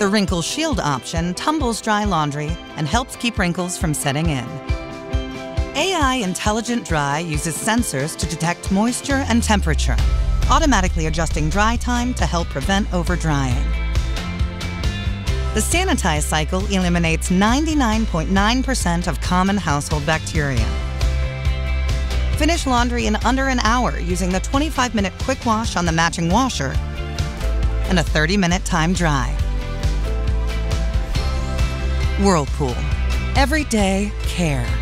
The Wrinkle Shield option tumbles dry laundry and helps keep wrinkles from setting in. AI Intelligent Dry uses sensors to detect moisture and temperature, automatically adjusting dry time to help prevent overdrying. The Sanitize cycle eliminates 99.9% of common household bacteria. Finish laundry in under an hour using the 25-minute quick wash on the matching washer and a 30-minute time dry. Whirlpool. Everyday care.